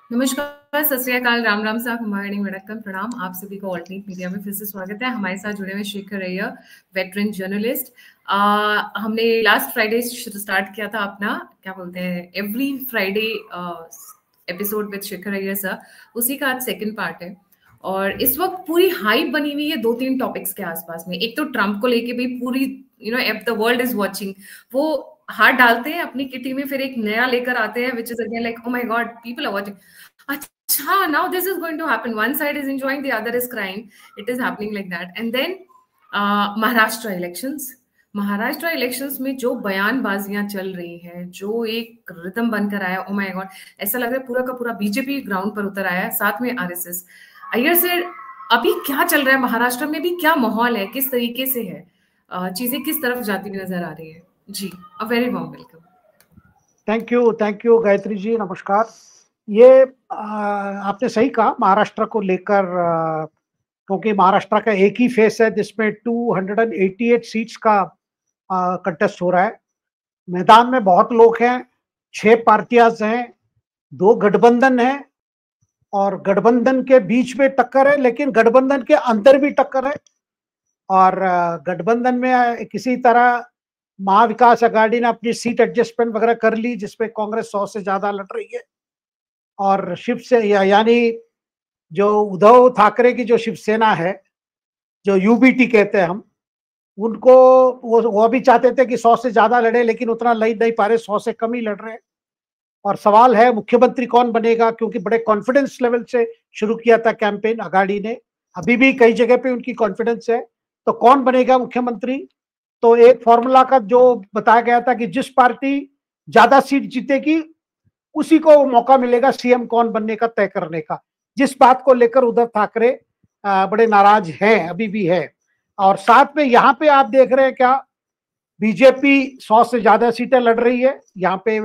नमस्कार, सत श्री अकाल, राम राम साहब, हमारी वड़क्कम, प्रणाम। आप सभी को ऑल्टरनेट मीडिया में फिर से स्वागत है। हमारे साथ जुड़े हुए शेखर अय्यर, वेटरन जर्नलिस्ट। हमने लास्ट फ्राइडे स्टार्ट किया था अपना, क्या बोलते हैं, every Friday episode with Shekhar Aiyar sir. उसी का आज सेकंड पार्ट है और इस वक्त पूरी हाइप बनी हुई है 2-3 टॉपिक्स के आसपास में। एक तो ट्रम्प को लेके भी पूरी, if the world is watching. वो हाथ डालते हैं अपनी किटी में, फिर एक नया लेकर आते हैं, which is again like, oh my god, people are watching. अच्छा, now this is going to happen. One side is enjoying, the other is crying. It is happening like that. And then Maharashtra elections. Maharashtra elections में जो बयानबाजियां चल रही हैं, जो एक rhythm बनकर आया, ओ माय गॉड, ऐसा लग रहा है पूरा का पूरा बीजेपी ग्राउंड पर उतर आया है, साथ में आरएसएस। अय्यर सर, अभी क्या चल रहा है महाराष्ट्र में? भी क्या माहौल है, किस तरीके से है, चीजें किस तरफ जाती हुई नजर आ रही है? जी, a very warm welcome. Thank you Gayatri ji, नमस्कार। ये आपने सही कहा महाराष्ट्र को लेकर, क्योंकि महाराष्ट्र का एक ही फेस है जिसमें 288 सीट्स का कंटेस्ट हो रहा है। मैदान में बहुत लोग हैं, 6 पार्टियां हैं, 2 गठबंधन हैं और गठबंधन के बीच में टक्कर है, लेकिन गठबंधन के अंदर भी टक्कर है। और गठबंधन में किसी तरह महाविकास आघाड़ी ने अपनी सीट एडजस्टमेंट वगैरह कर ली, जिसपे कांग्रेस 100 से ज्यादा लड़ रही है। और शिवसेना यानी जो उद्धव ठाकरे की जो शिवसेना है, जो यूबीटी कहते हैं हम, उनको वो भी चाहते थे कि 100 से ज्यादा लड़े, लेकिन उतना लड़ नहीं पा रहे, 100 से कम ही लड़ रहे हैं। और सवाल है मुख्यमंत्री कौन बनेगा, क्योंकि बड़े कॉन्फिडेंस लेवल से शुरू किया था कैंपेन आघाड़ी ने, अभी भी कई जगह पे उनकी कॉन्फिडेंस है। तो कौन बनेगा मुख्यमंत्री? तो एक फॉर्मूला का जो बताया गया था कि जिस पार्टी ज्यादा सीट जीतेगी उसी को मौका मिलेगा सीएम कौन बनने का तय करने का। जिस बात को लेकर उद्धव ठाकरे बड़े नाराज हैं, अभी भी है। और साथ में यहाँ पे आप देख रहे हैं क्या, बीजेपी 100 से ज्यादा सीटें लड़ रही है। यहाँ पे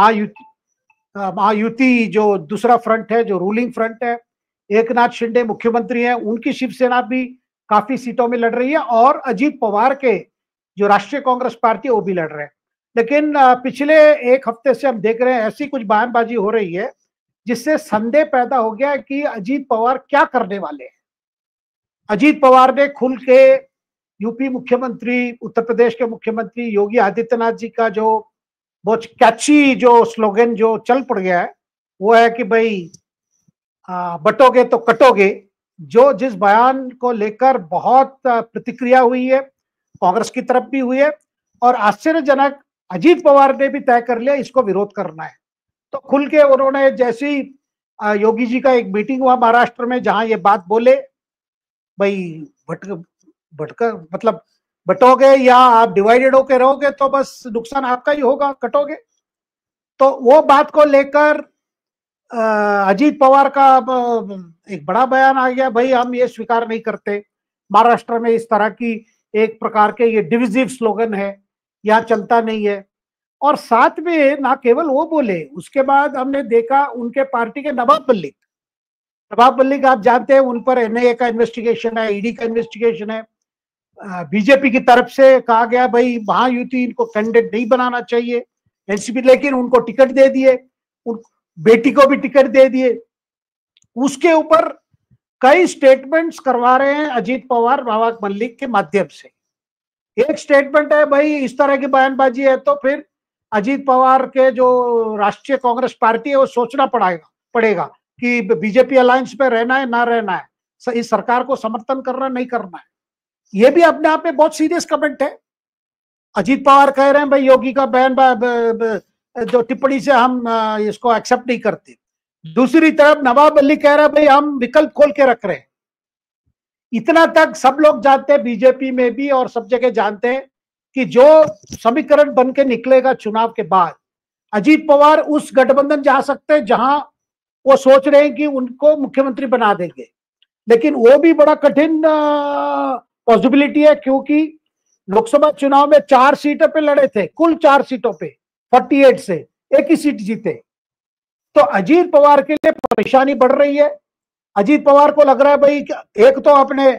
महायुति जो दूसरा फ्रंट है, जो रूलिंग फ्रंट है, एकनाथ शिंदे मुख्यमंत्री हैं, उनकी शिवसेना भी काफी सीटों में लड़ रही है। और अजीत पवार के जो राष्ट्रीय कांग्रेस पार्टी है वो भी लड़ रहे हैं। लेकिन पिछले एक हफ्ते से हम देख रहे हैं ऐसी कुछ बयानबाजी हो रही है जिससे संदेह पैदा हो गया कि अजीत पवार क्या करने वाले हैं। अजीत पवार ने खुल के यूपी मुख्यमंत्री, उत्तर प्रदेश के मुख्यमंत्री योगी आदित्यनाथ जी का जो बहुत कैची जो स्लोगन जो चल पड़ गया है, वो है कि भाई बटोगे तो कटोगे। जो जिस बयान को लेकर बहुत प्रतिक्रिया हुई है, कांग्रेस की तरफ भी हुई है, और आश्चर्यजनक अजीत पवार ने भी तय कर लिया इसको विरोध करना है। तो खुल के उन्होंने, जैसी योगी जी का एक मीटिंग हुआ महाराष्ट्र में, जहां ये बात बोले, भाई भटकर मतलब बटोगे या आप डिवाइडेड होके रहोगे तो बस नुकसान आपका ही होगा, कटोगे। तो वो बात को लेकर अजीत पवार का एक बड़ा बयान आ गया, भाई हम ये स्वीकार नहीं करते, महाराष्ट्र में इस तरह की एक प्रकार के ये डिविजिव स्लोगन है, यहाँ चलता नहीं है। और साथ में ना केवल वो बोले, उसके बाद हमने देखा उनके पार्टी के नवाब मलिक आप जानते हैं, उन पर एनआईए का इन्वेस्टिगेशन है, ईडी का इन्वेस्टिगेशन है। बीजेपी की तरफ से कहा गया भाई महायुति इनको कैंडिडेट नहीं बनाना चाहिए, एनसीपी, लेकिन उनको टिकट दे दिए, बेटी को भी टिकट दे दिए। उसके ऊपर कई स्टेटमेंट्स करवा रहे हैं अजीत पवार नवाब मलिक के माध्यम से। एक स्टेटमेंट है, भाई इस तरह की बयानबाजी है तो फिर अजीत पवार के जो राष्ट्रीय कांग्रेस पार्टी है वो सोचना पड़ेगा कि बीजेपी अलायंस में रहना है ना रहना है, इस सरकार को समर्थन करना नहीं करना है। ये भी अपने आप में बहुत सीरियस कमेंट है। अजीत पवार कह रहे हैं भाई योगी का बयान जो टिप्पणी से हम इसको एक्सेप्ट नहीं करते। दूसरी तरफ नवाब मलिक कह रहा है भाई हम विकल्प खोल के रख रहे हैं। इतना तक सब लोग जानते हैं, बीजेपी में भी और सब जगह जानते हैं, कि जो समीकरण बन के निकलेगा चुनाव के बाद, अजीत पवार उस गठबंधन जा सकते हैं जहां वो सोच रहे हैं कि उनको मुख्यमंत्री बना देंगे। लेकिन वो भी बड़ा कठिन पॉसिबिलिटी है, क्योंकि लोकसभा चुनाव में 4 सीटों पे लड़े थे, कुल 4 सीटों पे 48 से एक ही सीट जीते। तो अजीत पवार के लिए परेशानी बढ़ रही है। अजीत पवार को लग रहा है भाई, एक तो अपने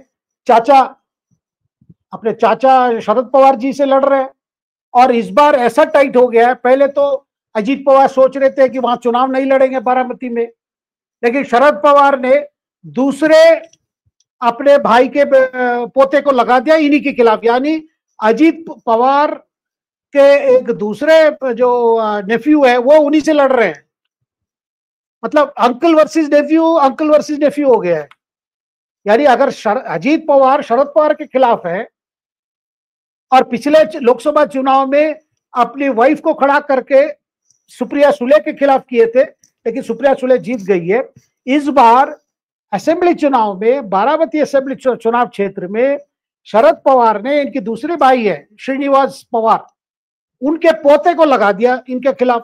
चाचा शरद पवार जी से लड़ रहे हैं, और इस बार ऐसा टाइट हो गया है। पहले तो अजीत पवार सोच रहे थे कि वहां चुनाव नहीं लड़ेंगे बारामती में, लेकिन शरद पवार ने दूसरे अपने भाई के पोते को लगा दिया इन्हीं के खिलाफ, यानी अजीत पवार के एक दूसरे जो नेफ्यू है वो उन्हीं से लड़ रहे हैं। मतलब अंकल वर्सेस नेफ्यू हो गया है। यानी अगर अजीत पवार शरद पवार के खिलाफ है और पिछले लोकसभा चुनाव में अपनी वाइफ को खड़ा करके सुप्रिया सुले के खिलाफ किए थे, लेकिन सुप्रिया सुले जीत गई है। इस बार असेंबली चुनाव में, बारामती असेंबली चुनाव क्षेत्र में शरद पवार ने, इनकी दूसरे भाई है श्रीनिवास पवार, उनके पोते को लगा दिया इनके खिलाफ।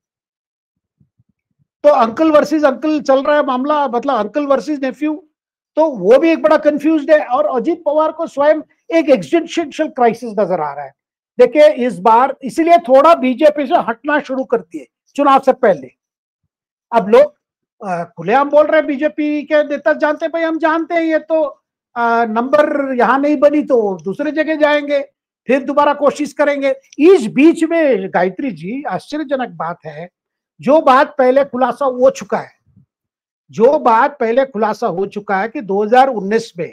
तो अंकल वर्सेस अंकल चल रहा है मामला, मतलब अंकल वर्सेस नेफ्यू। तो वो भी एक बड़ा कंफ्यूज्ड है और अजीत पवार को स्वयं एक एग्जिस्टेंशियल क्राइसिस नजर आ रहा है। देखिए इस बार इसीलिए थोड़ा बीजेपी से हटना शुरू करती है चुनाव से पहले। अब लोग खुलेआम बोल रहे हैं, बीजेपी के नेता जानते हैं, भाई हम जानते हैं ये तो नंबर यहां नहीं बनी तो दूसरे जगह जाएंगे, फिर दोबारा कोशिश करेंगे। इस बीच में गायत्री जी आश्चर्यजनक बात है, जो बात पहले खुलासा हो चुका है, कि 2019 में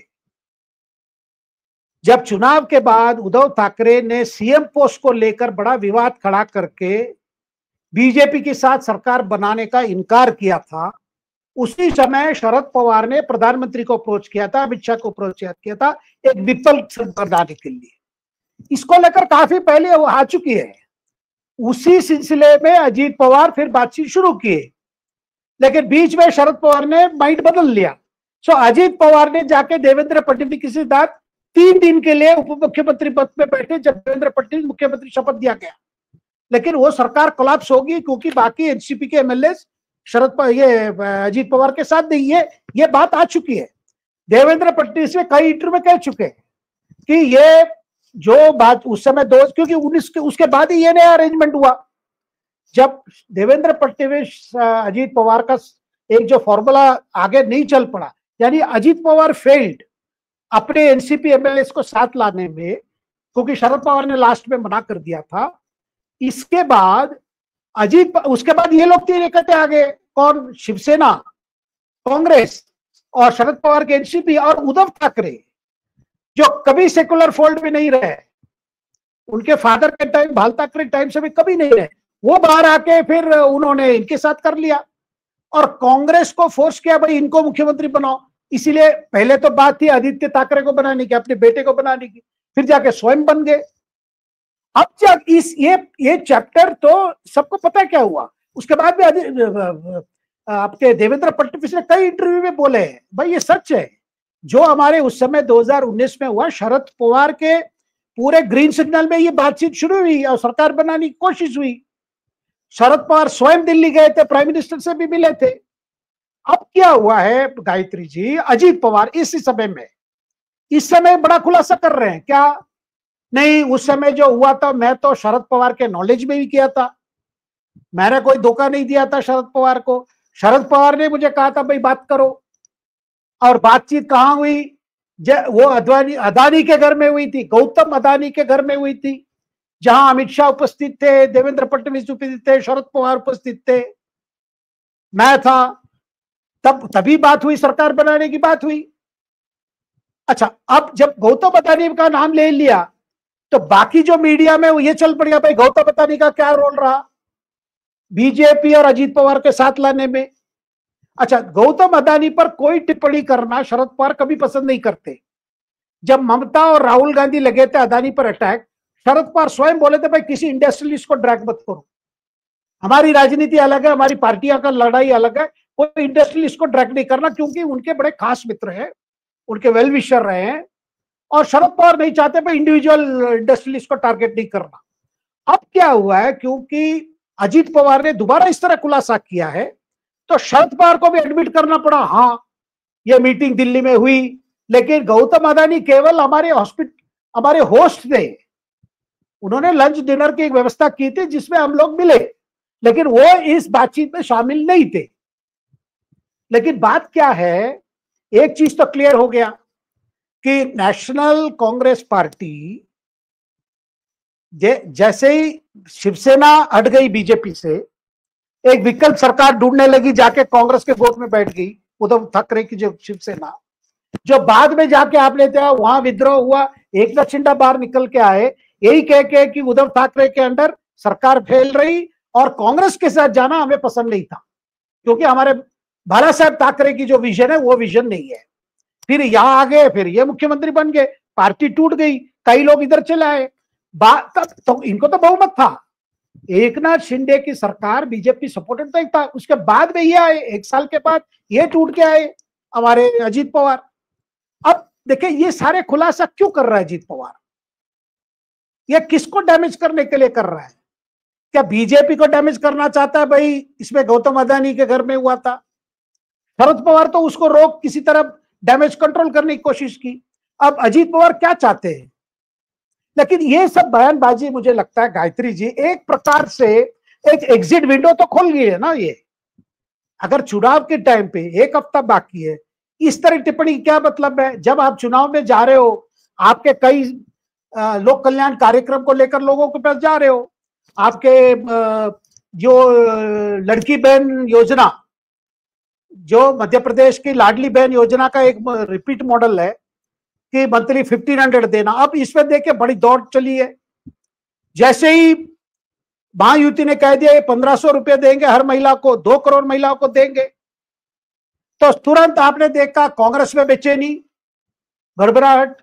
जब चुनाव के बाद उद्धव ठाकरे ने सीएम पोस्ट को लेकर बड़ा विवाद खड़ा करके बीजेपी के साथ सरकार बनाने का इनकार किया था, उसी समय शरद पवार ने प्रधानमंत्री को अप्रोच किया था, अमित शाह को अप्रोच किया था एक विकल्प बनाने के लिए। इसको लेकर काफी पहले वो आ चुकी है। उसी सिलसिले में अजीत पवार फिर बातचीत शुरू किए, लेकिन बीच में शरद पवार ने माइंड बदल लिया। सो अजीत पवार ने जाके देवेंद्र फडणवीस के साथ 3 दिन के लिए उप मुख्यमंत्री पद में बैठे, जब देवेंद्र फडणवीस मुख्यमंत्री शपथ दिया गया। लेकिन वो सरकार कोलैप्स होगी क्योंकि बाकी एनसीपी के एमएलए अजीत पवार के साथ नहीं है। ये बात आ चुकी है। देवेंद्र फडणवीस ने कई इंटरव्यू में कह चुके हैं कि ये जो बात उस समय क्योंकि 19 के उसके बाद ही ये नया अरेंजमेंट हुआ, जब देवेंद्र फडणवीस अजीत पवार का एक जो फॉर्मूला आगे नहीं चल पड़ा, यानी अजीत पवार फेल्ड अपने एनसीपी एमएलए को साथ लाने में, क्योंकि शरद पवार ने लास्ट में मना कर दिया था। इसके बाद उसके बाद ये लोग 3 इकट्ठे आ गए, कौन? शिवसेना, कांग्रेस और शरद पवार के एनसीपी और उद्धव ठाकरे, जो कभी सेकुलर फोल्ड में नहीं रहे, उनके फादर के टाइम बाल ठाकरे टाइम से भी कभी नहीं रहे, वो बाहर आके फिर उन्होंने इनके साथ कर लिया और कांग्रेस को फोर्स किया, भाई इनको मुख्यमंत्री बनाओ। इसीलिए पहले तो बात थी आदित्य ठाकरे को बनाने की, अपने बेटे को बनाने की, फिर जाके स्वयं बन गए। अब जब ये चैप्टर तो सबको पता है क्या हुआ। उसके बाद भी आपके देवेंद्र फडणवीस ने कई इंटरव्यू में बोले हैं, भाई ये सच है जो हमारे उस समय 2019 में हुआ। शरद पवार के पूरे ग्रीन सिग्नल में ये बातचीत शुरू हुई और सरकार बनाने की कोशिश हुई। शरद पवार स्वयं दिल्ली गए थे, प्राइम मिनिस्टर से भी मिले थे। अब क्या हुआ है गायत्री जी, अजीत पवार इस समय बड़ा खुलासा कर रहे हैं क्या? नहीं, उस समय जो हुआ था मैं तो शरद पवार के नॉलेज में ही किया था, मैंने कोई धोखा नहीं दिया था शरद पवार को। शरद पवार ने मुझे कहा था भाई बात करो, और बातचीत कहाँ हुई? वो अदानी के घर में हुई थी, गौतम अदानी के घर में हुई थी, जहां अमित शाह उपस्थित थे, देवेंद्र फडणवीस उपस्थित थे, शरद पवार उपस्थित थे, मैं था। तभी बात हुई, सरकार बनाने की बात हुई। अच्छा, अब जब गौतम अदानी का नाम ले लिया तो बाकी जो मीडिया में वो ये चल पड़ेगा, भाई गौतम अदानी का क्या रोल रहा बीजेपी और अजीत पवार के साथ लाने में। अच्छा, गौतम अदानी पर कोई टिप्पणी करना शरद पवार कभी पसंद नहीं करते। जब ममता और राहुल गांधी लगे थे अदानी पर अटैक, शरद पवार स्वयं बोले थे भाई किसी इंडस्ट्रियलिस्ट को ड्रैग मत करो, हमारी राजनीति अलग है, हमारी पार्टियां का लड़ाई अलग है, कोई इंडस्ट्रियलिस्ट को ड्रैग नहीं करना, क्योंकि उनके बड़े खास मित्र हैं, उनके वेल विशर रहे हैं, और शरद पवार नहीं चाहते भाई इंडिविजुअल इंडस्ट्रियलिस्ट को टारगेट नहीं करना। अब क्या हुआ है, क्योंकि अजीत पवार ने दोबारा इस तरह खुलासा किया है तो शरद पवार को भी एडमिट करना पड़ा, हाँ ये मीटिंग दिल्ली में हुई, लेकिन गौतम अदानी केवल हमारे होस्ट थे, उन्होंने लंच डिनर की एक व्यवस्था की थी जिसमें हम लोग मिले, लेकिन वो इस बातचीत में शामिल नहीं थे। लेकिन बात क्या है, एक चीज तो क्लियर हो गया कि नेशनल कांग्रेस पार्टी जैसे ही शिवसेना हट गई बीजेपी से, एक विकल्प सरकार ढूंढने लगी, जाके कांग्रेस के गोद में बैठ गई उद्धव ठाकरे की जो शिवसेना, जो बाद में जाके आपने देखा वहां विद्रोह हुआ, एकनाथ शिंदे बाहर निकल के आए यही कह के कि उद्धव ठाकरे के अंडर सरकार फैल रही और कांग्रेस के साथ जाना हमें पसंद नहीं था, क्योंकि हमारे बाला साहब ठाकरे की जो विजन है वो विजन नहीं है। फिर यहां आ गए, फिर ये मुख्यमंत्री बन गए, पार्टी टूट गई, कई लोग इधर चले आए, तो इनको तो बहुमत था, एकनाथ शिंदे की सरकार बीजेपी सपोर्टेड तो था, उसके बाद में ये आए, 1 साल के बाद ये टूट के आए हमारे अजीत पवार। अब देखिए ये सारे खुलासा क्यों कर रहा है अजीत पवार, ये किसको डैमेज करने के लिए कर रहा है? क्या बीजेपी को डैमेज करना चाहता है? भाई इसमें गौतम अदानी के घर में हुआ था, शरद पवार तो उसको रोक किसी तरह डैमेज कंट्रोल करने की कोशिश की, अब अजीत पवार क्या चाहते हैं? लेकिन ये सब बयानबाजी मुझे लगता है गायत्री जी एक प्रकार से एक एग्जिट विंडो तो खोल गई है ना ये। अगर चुनाव के टाइम पे 1 हफ्ता बाकी है, इस तरह टिप्पणी क्या मतलब है? जब आप चुनाव में जा रहे हो, आपके कई लोक कल्याण कार्यक्रम को लेकर लोगों के पास जा रहे हो, आपके जो लड़की बहन योजना, जो मध्य प्रदेश की लाडली बहन योजना का एक रिपीट मॉडल है कि मंथली 1500 देना, अब इसमें देखिए बड़ी दौड़ चली है। जैसे ही महायुति ने कह दिया ये 1500 रुपए देंगे हर महिला को, 2 करोड़ महिलाओं को देंगे, तो तुरंत आपने देखा कांग्रेस में बेचैनी, घबराहट,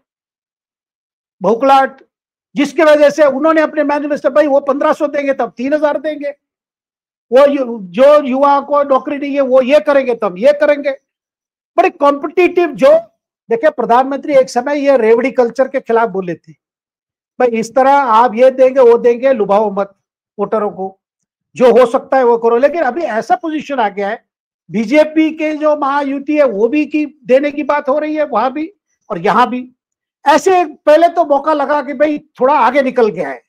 भौखलाहट, जिसकी वजह से उन्होंने अपने मैनिफेस्टो भाई वो 1500 देंगे तब 3000 देंगे, वो जो युवा को नौकरी नहीं है वो ये करेंगे तब ये करेंगे, बड़े कॉम्पिटिटिव। जो देखिए प्रधानमंत्री एक समय ये रेवड़ी कल्चर के खिलाफ बोले थे, भाई इस तरह आप ये देंगे वो देंगे, लुभाओ मत वोटरों को, जो हो सकता है वो करो। लेकिन अभी ऐसा पोजीशन आ गया है, बीजेपी के जो महायुति है वो भी की देने की बात हो रही है वहां भी और यहां भी। ऐसे पहले तो मौका लगा कि भाई थोड़ा आगे निकल गया है,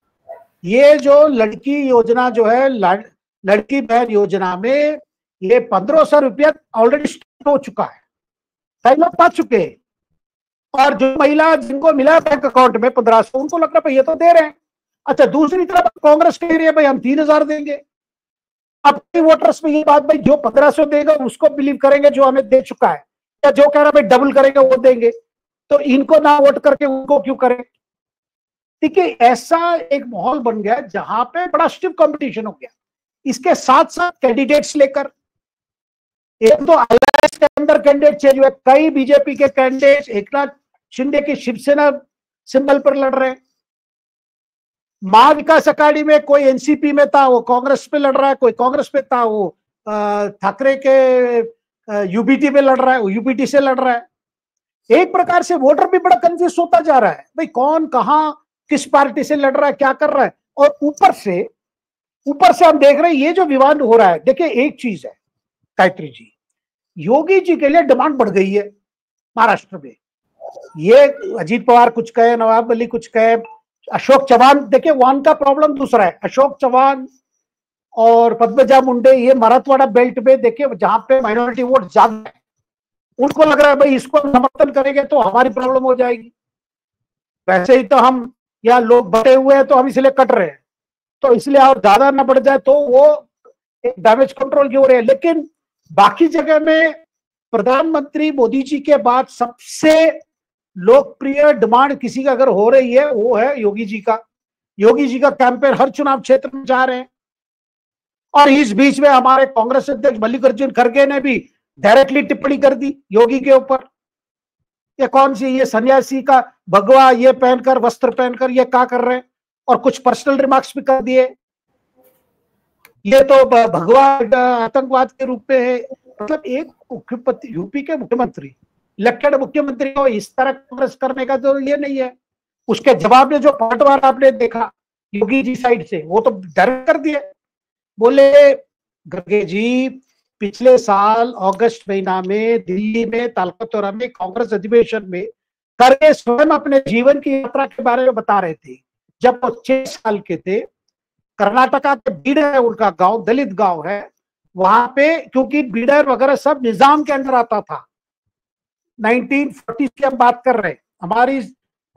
ये जो लड़की योजना जो है लड़की बहन योजना में ये 1500 रुपया ऑलरेडी स्टार्ट हो चुका है, कई लोग पा चुके हैं, और जो महिला जिनको मिला बैंक अकाउंट में 1500 उनको लग रहा है ये तो दे रहे हैं। अच्छा दूसरी तरफ कांग्रेस कह रही है भाई हम 3000 देंगे। अब कई वोटर्स में ये बात भाई जो 1500 देगा उसको बिलीव करेंगे जो हमें दे चुका है, या जो कह रहा है भाई डबल करेंगे वो देंगे, तो इनको ना वोट करके उनको क्यों करें? ठीक है, ऐसा एक माहौल बन गया जहां पे बड़ा स्टिफ कंपटीशन हो गया। इसके साथ साथ कैंडिडेट्स लेकर, एक तो अलायंस के अंदर कैंडिडेट चेंज हुए, कई बीजेपी के कैंडिडेट एकनाथ शिंदे की शिवसेना सिंबल पर लड़ रहे हैं, महा विकास अघाड़ी में कोई एनसीपी में था वो कांग्रेस पे लड़ रहा है, कोई कांग्रेस पे था वो ठाकरे के यूबीटी में लड़ रहा है, वो यूबीटी से लड़ रहा है। एक प्रकार से वोटर भी बड़ा कंफ्यूज होता जा रहा है, भाई कौन कहां किस पार्टी से लड़ रहा है, क्या कर रहा है। और ऊपर से हम देख रहे हैं ये जो विवाद हो रहा है। देखिए एक चीज है गायत्री जी, योगी जी के लिए डिमांड बढ़ गई है महाराष्ट्र में, ये अजीत पवार कुछ कहे, नवाब मलिक कुछ कहे, अशोक चव्हाण, देखिए वहां का प्रॉब्लम दूसरा है, अशोक चव्हाण और पद्मजा मुंडे ये मराठवाड़ा बेल्ट में देखिए जहां पे माइनॉरिटी वोट ज्यादा है, उनको लग रहा है भाई इसको समर्थन करेंगे तो हमारी प्रॉब्लम हो जाएगी, वैसे ही तो हम यहाँ लोग बटे हुए हैं तो हम इसलिए कट रहे हैं, तो इसलिए और ज्यादा ना बढ़ जाए, तो वो एक डैमेज कंट्रोल की हो रही है। लेकिन बाकी जगह में प्रधानमंत्री मोदी जी के बाद सबसे लोकप्रिय डिमांड किसी का अगर हो रही है वो है योगी जी का। योगी जी का कैंपेन हर चुनाव क्षेत्र में जा रहे हैं, और इस बीच में हमारे कांग्रेस अध्यक्ष मल्लिकार्जुन खड़गे ने भी डायरेक्टली टिप्पणी कर दी योगी के ऊपर, ये कौन सी ये सन्यासी का भगवा ये पहनकर वस्त्र पहनकर ये क्या कर रहे हैं, और कुछ पर्सनल रिमार्क्स भी कर दिए, ये तो भगवा आतंकवाद के रूप में है। मतलब एक मुख्यमंत्री, यूपी के मुख्यमंत्री, इलेक्टेड मुख्यमंत्री को इस तरह कांग्रेस करने का तो ये नहीं है। उसके जवाब में जो पलटवार आपने देखा योगी जी साइड से, वो तो डायरेक्ट कर दिए, बोले खड़गे जी पिछले साल अगस्त महीना में दिल्ली में तालकतोरा में कांग्रेस अधिवेशन में खड़गे स्वयं अपने जीवन की यात्रा के बारे में बता रहे थे। जब वो 6 साल के थे, कर्नाटका के बीडर है उनका गांव, दलित गांव है, वहां पे क्योंकि बीडर वगैरह सब निजाम के अंदर आता था, 1940 की हम बात कर रहे हैं, हमारी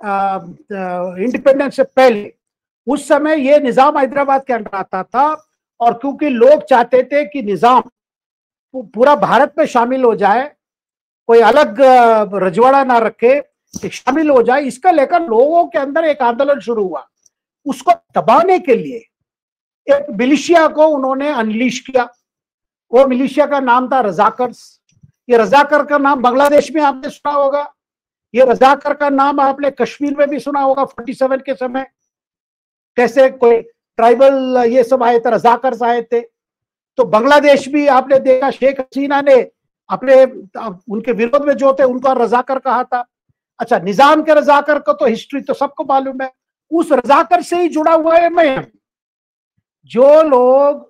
इंडिपेंडेंस से पहले, उस समय ये निजाम हैदराबाद के अंदर आता था, और क्योंकि लोग चाहते थे कि निजाम पूरा भारत में शामिल हो जाए, कोई अलग रजवाड़ा ना रखे, शामिल हो जाए, इसका लेकर लोगों के अंदर एक आंदोलन शुरू हुआ। उसको दबाने के लिए एक मिलिशिया को उन्होंने अनलीश किया। वो मिलिशिया का नाम था रजाकर्स। ये रजाकर का नाम बांग्लादेश में आपने सुना होगा, ये रजाकर का नाम आपने कश्मीर में भी सुना होगा 47 के समय, कैसे कोई ट्राइबल ये सब आए थे, रजाकर्स आए थे। तो बांग्लादेश भी आपने देखा, शेख हसीना ने अपने उनके विरोध में जो थे उनको रजाकर कहा था। अच्छा, निजाम के रजाकर को तो हिस्ट्री तो सबको मालूम है, उस रजाकर से ही जुड़ा हुआ है मैं। जो लोग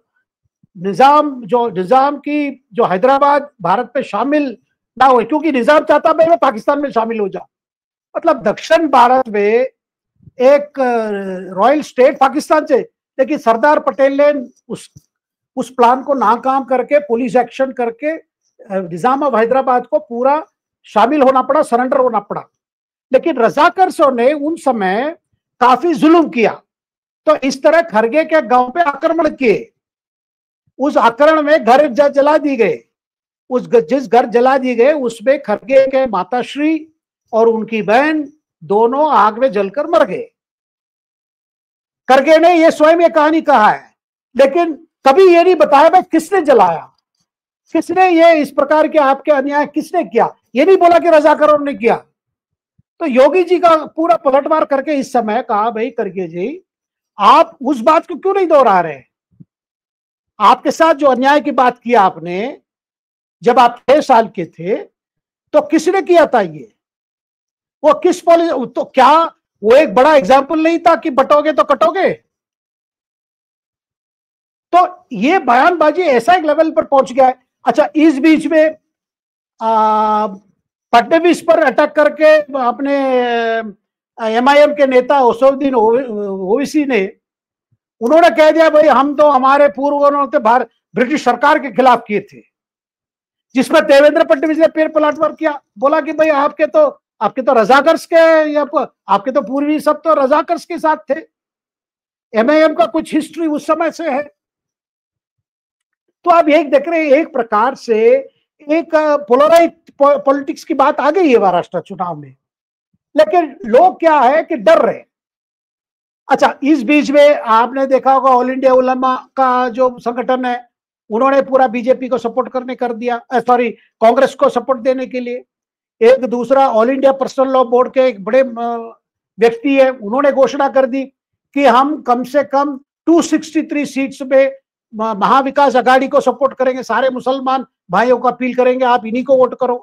निजाम की जो हैदराबाद भारत में शामिल ना हुए, क्योंकि निजाम चाहता मैं पाकिस्तान में शामिल हो जाऊं, मतलब दक्षिण भारत में एक रॉयल स्टेट पाकिस्तान से, लेकिन सरदार पटेल ने उस प्लान को नाकाम करके पुलिस एक्शन करके निजाम ऑफ हैदराबाद को पूरा शामिल होना पड़ा, सरेंडर होना पड़ा। लेकिन रजाकर्सों ने उन समय काफी जुल्म किया, तो इस तरह खरगे के गांव पे आक्रमण किए। उस आक्रमण में घर जला दी गए। जिस घर जला दी गए उसमें खरगे के माताश्री और उनकी बहन दोनों आग में जलकर मर गए। खरगे ने यह स्वयं ये कहानी कहा है, लेकिन कभी ये नहीं बताया भाई किसने जलाया, किसने ये इस प्रकार के आपके अन्याय किसने किया। ये नहीं बोला कि रजाकारों ने किया। तो योगी जी का पूरा पलटवार करके इस समय कहा, भाई खरगे जी आप उस बात को क्यों नहीं दोहरा रहे। आपके साथ जो अन्याय की बात किया आपने, जब आप 6 साल के थे तो किसने किया था ये, वो किस पॉलिसी, तो क्या वो एक बड़ा एग्जाम्पल नहीं था कि बटोगे तो कटोगे। तो ये बयानबाजी ऐसा एक लेवल पर पहुंच गया है। अच्छा, इस बीच में फडणवीस पर अटैक करके अपने एमआईएम के नेता असदुद्दीन ओवैसी ने उन्होंने कह दिया भाई हम तो हमारे पूर्वजों ने ब्रिटिश सरकार के खिलाफ किए थे, जिसमें देवेंद्र फडणवीस ने पेड़ पलटवार किया, बोला कि भाई आपके तो रजाकर्स के या आपके तो पूर्वी सब तो रजाकर्स के साथ थे। एमआईएम का कुछ हिस्ट्री उस समय से है। तो आप एक देख रहे हैं, एक प्रकार से एक पोलराइज पॉलिटिक्स की बात आ गई है महाराष्ट्र चुनाव में, लेकिन लोग क्या है कि डर रहे। अच्छा, इस बीच में आपने देखा होगा ऑल इंडिया उलमा का जो संगठन है, उन्होंने पूरा बीजेपी को सपोर्ट करने कर दिया, कांग्रेस को सपोर्ट देने के लिए। एक दूसरा All India Personal Law Board के एक बड़े व्यक्ति है, उन्होंने घोषणा कर दी कि हम कम से कम 263 सीट्स में महाविकास अघाड़ी को सपोर्ट करेंगे, सारे मुसलमान भाइयों को अपील करेंगे आप इन्हीं को वोट करो।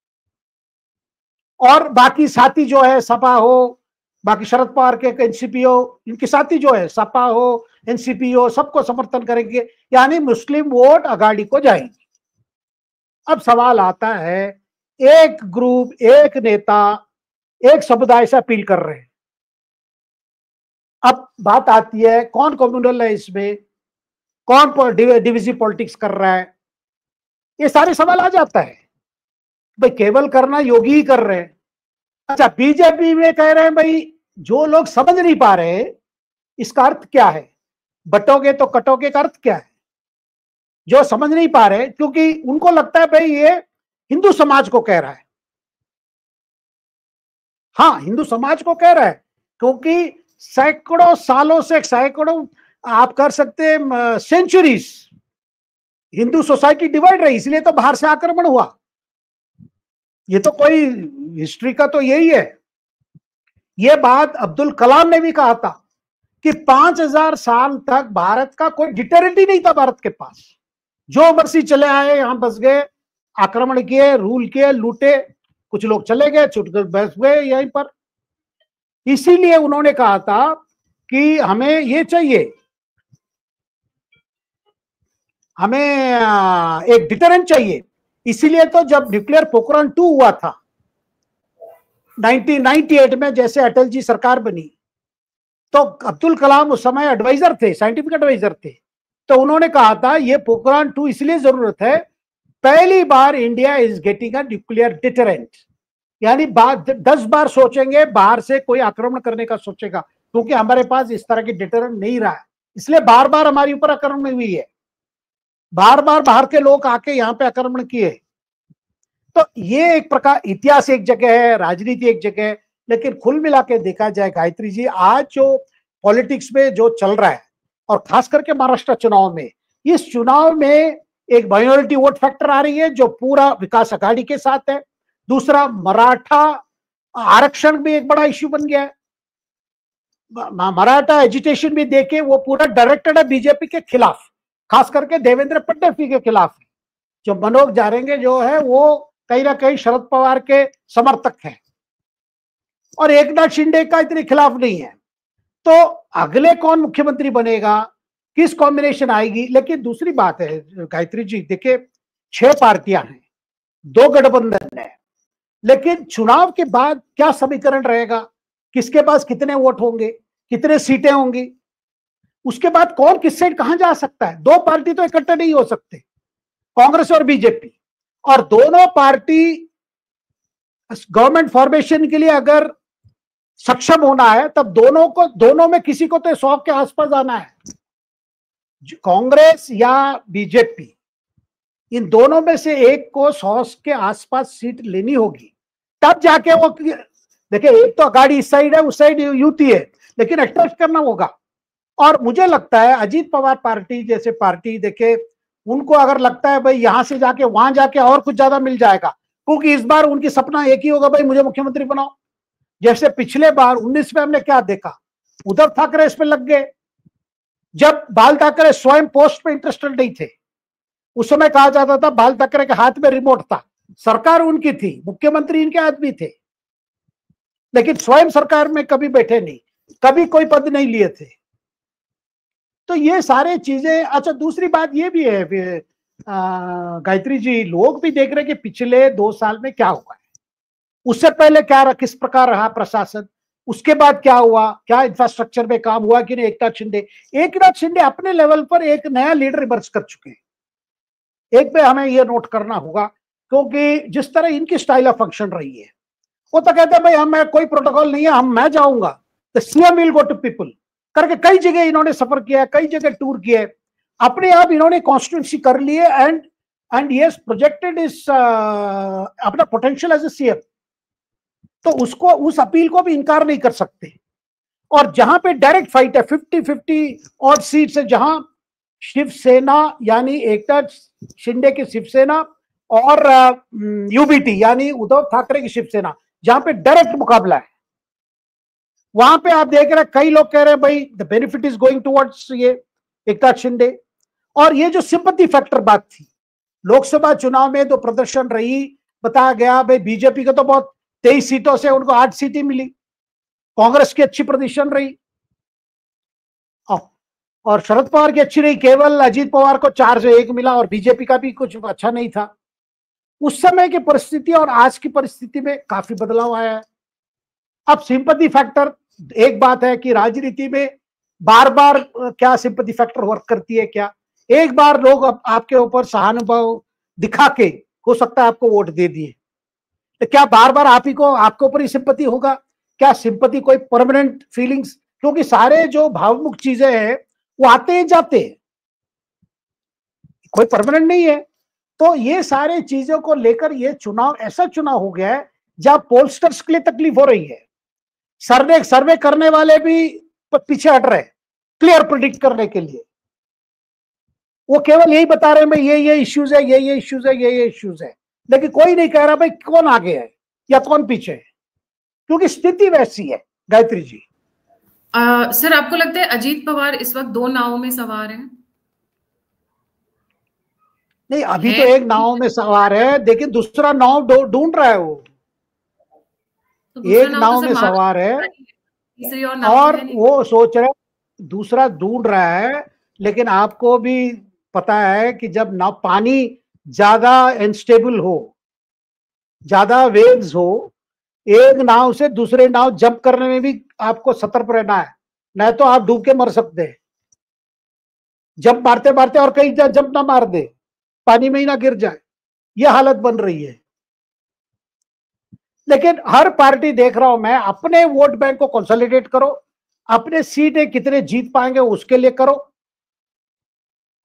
और बाकी साथी जो है सपा हो, बाकी शरद पवार के एनसीपी हो, इनके साथी जो है सपा हो, एनसीपी हो, सबको समर्थन करेंगे, यानी मुस्लिम वोट अघाड़ी को जाएंगे। अब सवाल आता है, एक ग्रुप, एक नेता, एक समुदाय से अपील कर रहे हैं। अब बात आती है कौन कम्युनल है इसमें, कौन डिविजिव पॉलिटिक्स कर रहा है, ये सारे सवाल आ जाता है। भाई केवल करना योगी ही कर रहे हैं। अच्छा, बीजेपी में कह रहे हैं भाई जो लोग समझ नहीं पा रहे इसका अर्थ क्या है, बटोगे तो कटोगे का अर्थ क्या है, जो समझ नहीं पा रहे, क्योंकि उनको लगता है भाई ये हिंदू समाज को कह रहा है। हाँ, हिंदू समाज को कह रहा है, क्योंकि सैकड़ों सालों से, सैकड़ों आप कर सकते हैं सेंचुरीज हिंदू सोसाइटी डिवाइड रही, इसलिए तो बाहर से आक्रमण हुआ। ये तो कोई हिस्ट्री का तो यही है। ये बात अब्दुल कलाम ने भी कहा था कि 5000 साल तक भारत का कोई डिटरेंट ही नहीं था भारत के पास। जो मर्जी चले आए, यहां बस गए, आक्रमण किए, रूल किए, लूटे, कुछ लोग चले गए, छुटकर बस गए यहीं पर। इसीलिए उन्होंने कहा था कि हमें ये चाहिए, हमें एक डिटरेंट चाहिए। इसीलिए तो जब न्यूक्लियर पोखरण 2 हुआ था 1998 में, जैसे अटल जी सरकार बनी, तो अब्दुल कलाम उस समय एडवाइजर थे, साइंटिफिक एडवाइजर थे। तो उन्होंने कहा था ये पोखरण 2 इसलिए जरूरत है, पहली बार India is getting a nuclear deterrent, यानी 10 बार सोचेंगे बाहर से कोई आक्रमण करने का सोचेगा, क्योंकि हमारे पास इस तरह की डिटरेंट नहीं रहा है, इसलिए बार बार हमारे ऊपर आक्रमण हुई है, बार बार बाहर के लोग आके यहाँ पे आक्रमण किए। तो ये एक प्रकार इतिहास एक जगह है, राजनीति एक जगह है, लेकिन कुल मिला के देखा जाए गायत्री जी, आज जो पॉलिटिक्स में जो चल रहा है और खास करके महाराष्ट्र चुनाव में, इस चुनाव में एक माइनॉरिटी वोट फैक्टर आ रही है जो पूरा विकास आघाड़ी के साथ है। दूसरा, मराठा आरक्षण भी एक बड़ा इश्यू बन गया है। मराठा एजिटेशन भी देखे वो पूरा डायरेक्टेड है बीजेपी के खिलाफ, खास करके देवेंद्र फडणवीस के खिलाफ। जो मनोज जारंगे जो है वो कहीं ना कहीं शरद पवार के समर्थक हैं और एकनाथ शिंदे का इतने खिलाफ नहीं है। तो अगले कौन मुख्यमंत्री बनेगा, किस कॉम्बिनेशन आएगी। लेकिन दूसरी बात है गायत्री जी, देखिए 6 पार्टियां हैं, 2 गठबंधन है, लेकिन चुनाव के बाद क्या समीकरण रहेगा, किसके पास कितने वोट होंगे, कितने सीटें होंगी, उसके बाद कौन किस साइड कहां जा सकता है। 2 पार्टी तो इकट्ठे नहीं हो सकते, कांग्रेस और बीजेपी, और दोनों पार्टी गवर्नमेंट फॉर्मेशन के लिए अगर सक्षम होना है तब दोनों में किसी को तो 100 के आसपास आना है। कांग्रेस या बीजेपी, इन दोनों में से एक को 100 के आसपास सीट लेनी होगी, तब जाके वो, देखिए एक तो अगाड़ी इस साइड है, उस साइड युति है, लेकिन अटैच करना होगा। और मुझे लगता है अजीत पवार पार्टी जैसे पार्टी, देखे उनको अगर लगता है भाई यहां से जाके वहां जाके और कुछ ज्यादा मिल जाएगा, क्योंकि इस बार उनकी सपना एक ही होगा, भाई मुझे मुख्यमंत्री बनाओ। जैसे पिछले बार 19 में हमने क्या देखा, उद्धव ठाकरे इस पे लग गए, जब बाल ठाकरे स्वयं पोस्ट पे इंटरेस्टेड नहीं थे। उस समय कहा जाता था बाल ठाकरे के हाथ में रिमोट था, सरकार उनकी थी, मुख्यमंत्री इनके आदमी थे, लेकिन स्वयं सरकार में कभी बैठे नहीं, कभी कोई पद नहीं लिए थे। तो ये सारे चीजें। अच्छा, दूसरी बात ये भी है गायत्री जी, लोग भी देख रहे हैं कि पिछले 2 साल में क्या हुआ है, उससे पहले क्या किस प्रकार रहा प्रशासन, उसके बाद क्या हुआ, क्या इंफ्रास्ट्रक्चर में काम हुआ कि नहीं। एकनाथ शिंदे अपने लेवल पर एक नया लीडर इमर्ज कर चुके हैं। एक पे हमें ये नोट करना होगा, क्योंकि जिस तरह इनकी स्टाइल ऑफ फंक्शन रही है, वो तो कहते हैं भाई हम कोई प्रोटोकॉल नहीं है, मैं जाऊंगा तो CM will go to people करके कई जगह इन्होंने सफर किया, कई जगह टूर किए, अपने आप इन्होंने कॉन्स्टिट्यूंसी कर लिए एंड यस प्रोजेक्टेड इज अपना पोटेंशियल एज ए सीएम। तो उसको, उस अपील को भी इनकार नहीं कर सकते। और जहां पे डायरेक्ट फाइट है 50-50 और सीट्स है, जहां शिवसेना यानी एकनाथ शिंदे की शिवसेना और यूबीटी यानी उद्धव ठाकरे की शिवसेना, जहां पे डायरेक्ट मुकाबला है, वहां पे आप देख रहे हैं कई लोग कह रहे हैं भाई the benefit is going towards ये एकनाथ शिंदे। और ये जो सिंपैथी फैक्टर बात थी लोकसभा चुनाव में, तो प्रदर्शन रही, बताया गया भाई बीजेपी को तो बहुत 23 सीटों से उनको 8 सीटें मिली, कांग्रेस की अच्छी प्रदर्शन रही और शरद पवार की अच्छी रही, केवल अजीत पवार को 4 से 1 मिला और बीजेपी का भी कुछ अच्छा नहीं था। उस समय की परिस्थिति और आज की परिस्थिति में काफी बदलाव आया है। अब सिंपैथी फैक्टर एक बात है कि राजनीति में बार बार क्या सिंपैथी फैक्टर वर्क करती है, क्या एक बार लोग आपके ऊपर सहानुभूति दिखा के हो सकता है आपको वोट दे दिए, तो क्या बार बार आप ही को आपके ऊपर ही सिंपैथी होगा? क्या सिंपैथी कोई परमानेंट फीलिंग्स, क्योंकि सारे जो भावमुख चीजें हैं वो आते ही जाते हैं, कोई परमानेंट नहीं है। तो ये सारे चीजों को लेकर ये चुनाव ऐसा चुनाव हो गया है जहां पोलस्टर्स के लिए तकलीफ हो रही है, सर्वे करने वाले भी पीछे हट रहे हैं क्लियर प्रेडिक्ट करने के लिए। वो केवल यही बता रहे हैं भाई ये इश्यूज है, ये इश्यूज है, ये इश्यूज है, लेकिन कोई नहीं कह रहा भाई कौन आगे है या कौन पीछे है, क्योंकि स्थिति वैसी है। गायत्री जी, सर आपको लगता है अजीत पवार इस वक्त 2 नावों में सवार हैं? नहीं, अभी तो एक नाव में सवार है, लेकिन दूसरा नाव ढूंढ रहा है। वो तो एक नाव में सवार है और वो सोच रहा है दूसरा ढूंढ रहा है। लेकिन आपको भी पता है कि जब नाव पानी ज्यादा अनस्टेबल हो, ज्यादा वेव्स हो, एक नाव से दूसरे नाव जंप करने में भी आपको सतर्क रहना है, नहीं तो आप डूब के मर सकते हैं। जंप मारते मारते और कहीं जंप ना मार दे, पानी में ही ना गिर जाए, यह हालत बन रही है। लेकिन हर पार्टी देख रहा हूं मैं, अपने वोट बैंक को कंसोलिडेट करो, अपने सीटें कितने जीत पाएंगे उसके लिए करो,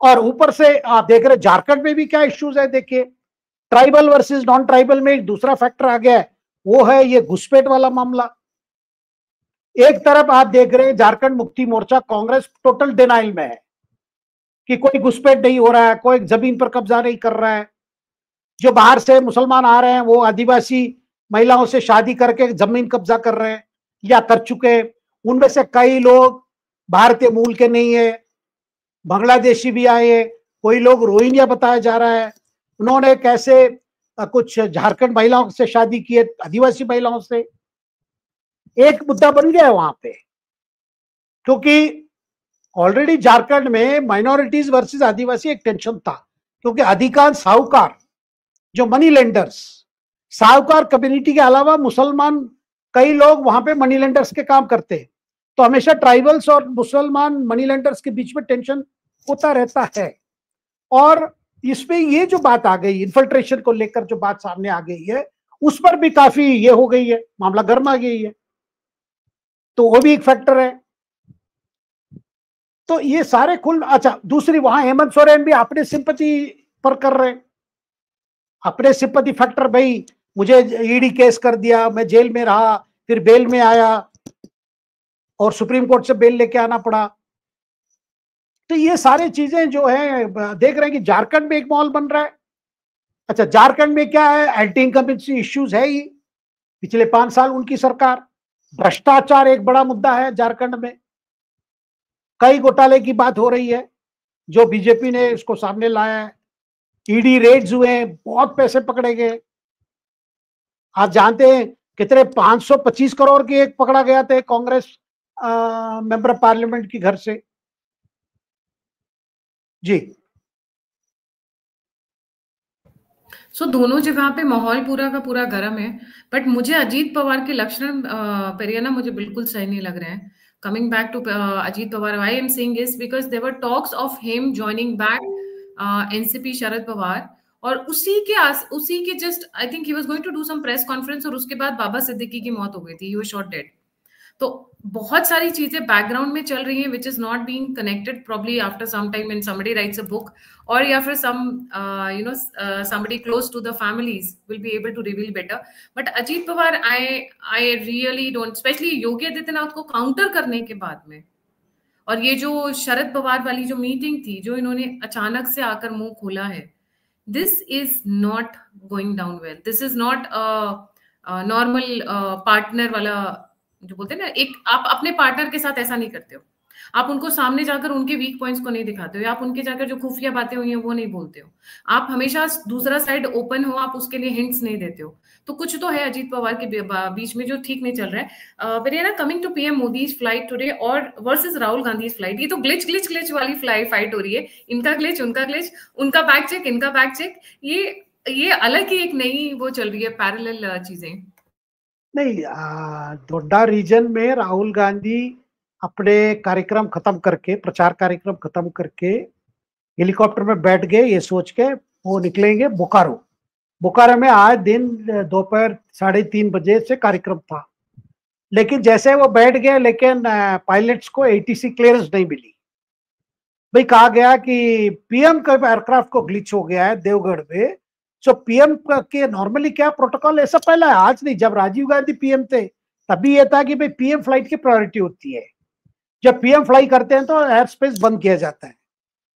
और ऊपर से आप देख रहे झारखंड में भी क्या इश्यूज है। देखिए, ट्राइबल वर्सेस नॉन ट्राइबल में एक दूसरा फैक्टर आ गया है, वो है ये घुसपैठ वाला मामला। एक तरफ आप देख रहे हैं झारखंड मुक्ति मोर्चा कांग्रेस टोटल डिनाइल में है कि कोई घुसपैठ नहीं हो रहा है, कोई जमीन पर कब्जा नहीं कर रहा है। जो बाहर से मुसलमान आ रहे हैं वो आदिवासी महिलाओं से शादी करके जमीन कब्जा कर रहे हैं या कर चुके हैं। उनमें से कई लोग भारतीय मूल के नहीं है, बांग्लादेशी भी आए हैं, कोई लोग रोहिंग्या बताया जा रहा है। उन्होंने कैसे कुछ झारखंड महिलाओं से शादी की है, आदिवासी महिलाओं से। एक मुद्दा बन गया है वहां पे, क्योंकि ऑलरेडी झारखंड में माइनॉरिटीज वर्सेस आदिवासी एक टेंशन था, क्योंकि अधिकांश साहूकार जो मनी लेंडर्स, साहूकार कम्युनिटी के अलावा मुसलमान कई लोग वहां पे मनी लेंडर्स के काम करते हैं। तो हमेशा ट्राइबल्स और मुसलमान मनी लेंडर्स के बीच में टेंशन होता रहता है। और इसमें ये जो बात आ गई इन्फिल्ट्रेशन को लेकर, जो बात सामने आ गई है, उस पर भी काफी ये हो गई है, मामला गर्म आ गई है। तो वो भी एक फैक्टर है। तो ये सारे अच्छा, दूसरी वहां हेमंत सोरेन भी अपने सिंपैथी पर कर रहे हैं, अपने सिंपैथी फैक्टर। भाई मुझे ईडी केस कर दिया, मैं जेल में रहा, फिर बेल में आया और सुप्रीम कोर्ट से बेल लेके आना पड़ा। तो ये सारी चीजें जो है देख रहे हैं कि झारखंड में एक माहौल बन रहा है। अच्छा, झारखंड में क्या है, एंटी इनकम्बेंसी इश्यूज है ही, पिछले 5 साल उनकी सरकार। भ्रष्टाचार एक बड़ा मुद्दा है झारखंड में, कई घोटाले की बात हो रही है जो बीजेपी ने इसको सामने लाया है। ईडी रेड्स हुए हैं, बहुत पैसे पकड़े गए। आप जानते हैं कितने 525 करोड़ के एक पकड़ा गया था कांग्रेस मेंबर ऑफ पार्लियामेंट की घर से। जी। दोनों जगह पे माहौल पूरा का पूरा गर्म है, बट मुझे अजीत पवार के लक्षण पेरियाना मुझे बिल्कुल सही नहीं लग रहे हैं। Coming back to Ajit Pawar, why I'm saying is because there were talks of him joining back NCP Sharad Pawar, और उसी के just I think he was going to do some press conference, और उसके बाद बाबा सिद्दीकी की मौत हो गई थी, he was shot dead। तो बहुत सारी चीजें बैकग्राउंड में चल रही हैं which is not being connected probably after some time when somebody writes a book, और या फिर somebody close to the families will be able to reveal better। but Ajit Pawar, I really don't, especially Yogi Adityanath को counter करने के बाद में, और ये जो शरद पवार वाली जो मीटिंग थी जो इन्होंने अचानक से आकर मुंह खोला है, this is not going down well, this is not a normal partner वाला जो बोलते हैं ना, एक आप अपने पार्टनर के साथ ऐसा नहीं करते हो, आप उनको सामने जाकर उनके वीक पॉइंट्स को नहीं दिखाते हो, या आप उनके जाकर जो खुफिया बातें हुई हैं वो नहीं बोलते हो, आप हमेशा दूसरा साइड ओपन हो, आप उसके लिए हिंट्स नहीं देते हो। तो कुछ तो है अजीत पवार के बीच में जो ठीक नहीं चल रहा है। पेरियाना, coming to PM Modi's flight today और वर्सेस राहुल गांधी फ्लाइट, ये तो ग्लिच वाली फाइट हो रही है, इनका ग्लिच उनका ग्लिच, उनका बैक चेक इनका बैक चेक, ये अलग ही एक नई वो चल रही है, पैरेलल चीजें। नहीं, डोडा रीजन में राहुल गांधी अपने कार्यक्रम खत्म करके, प्रचार कार्यक्रम खत्म करके हेलीकॉप्टर में बैठ गए, ये सोच के वो निकलेंगे बोकारो में। आज दिन दोपहर 3:30 बजे से कार्यक्रम था, लेकिन जैसे वो बैठ गए, लेकिन पायलट्स को एटीसी क्लियरेंस नहीं मिली। भाई कहा गया कि पीएम का एयरक्राफ्ट को ग्लिच हो गया है देवगढ़ में। सो पीएम के नॉर्मली क्या प्रोटोकॉल, ऐसा पहला है, आज नहीं, जब राजीव गांधी पीएम थे तभी ये था कि भाई पीएम फ्लाइट की प्रायोरिटी होती है। जब पीएम फ्लाई करते हैं तो एयर स्पेस बंद किया जाता है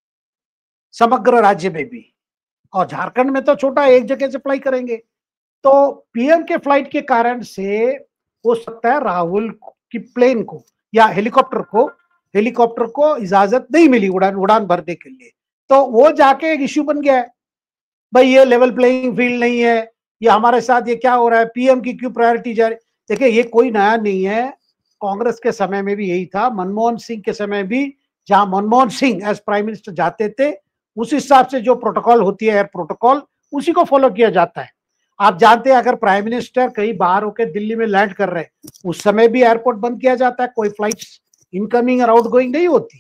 समग्र राज्य में भी, और झारखंड में तो छोटा एक जगह से फ्लाई करेंगे। तो पीएम के फ्लाइट के कारण से हो सकता है राहुल की प्लेन को या हेलीकॉप्टर को इजाजत नहीं मिली उड़ान भरने के लिए। तो वो जाके एक इश्यू बन गया है, भाई ये लेवल प्लेइंग फील्ड नहीं है, ये हमारे साथ ये क्या हो रहा है, पीएम की क्यों प्रायोरिटी जा रही। देखिए ये कोई नया नहीं है, कांग्रेस के समय में भी यही था, मनमोहन सिंह के समय भी, जहां Manmohan Singh as prime minister जाते थे, उस हिसाब से जो प्रोटोकॉल होती है एयर प्रोटोकॉल, उसी को फॉलो किया जाता है। आप जानते हैं अगर प्राइम मिनिस्टर कहीं बाहर होकर दिल्ली में लैंड कर रहे हैं, उस समय भी एयरपोर्ट बंद किया जाता है, कोई फ्लाइट्स इनकमिंग और आउटगोइंग नहीं होती।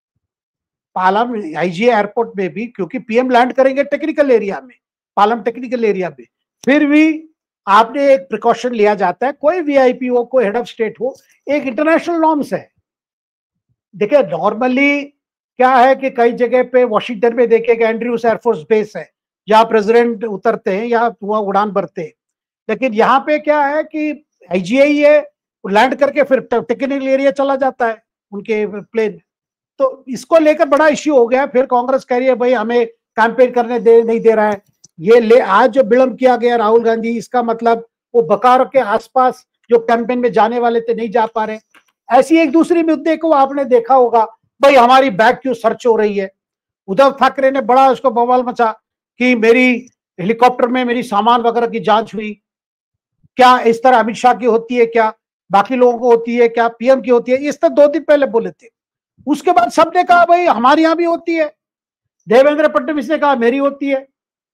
पालम आईजीए एयरपोर्ट में भी, क्योंकि पीएम लैंड करेंगे टेक्निकल एरिया में, पालम टेक्निकल एरिया में, फिर भी आपने एक प्रिकॉशन लिया जाता है। कोई वीआईपी हो, कोई हेड ऑफ स्टेट हो, एक इंटरनेशनल नॉर्म्स है। देखिए नॉर्मली क्या है कि कई जगह पे वॉशिंगटन में देखिएगा एंड्रयूस एयरफोर्स बेस है जहाँ प्रेसिडेंट उतरते हैं या वहाँ उड़ान भरते हैं, लेकिन यहाँ पे क्या है कि आईजीआई है, लैंड करके फिर टेक्निकल एरिया चला जाता है उनके प्लेन। तो इसको लेकर बड़ा इश्यू हो गया। फिर कांग्रेस कह रही है भाई हमें कैंपेन करने नहीं दे रहा है। ये ले आज जो विलंब किया गया राहुल गांधी, इसका मतलब वो बकारो के आसपास जो कैंपेन में जाने वाले थे नहीं जा पा रहे। ऐसी एक दूसरी मुद्दे को आपने देखा होगा, भाई हमारी बैग क्यों सर्च हो रही है। उद्धव ठाकरे ने बड़ा उसको बवाल मचा कि मेरी हेलीकॉप्टर में मेरी सामान वगैरह की जांच हुई। क्या इस तरह अमित शाह की होती है, क्या बाकी लोगों को होती है, क्या पीएम की होती है? इस तरह 2 दिन पहले बोले थे। उसके बाद सबने कहा भाई हमारे यहां भी होती है। देवेंद्र फडणवीस ने कहा मेरी होती है।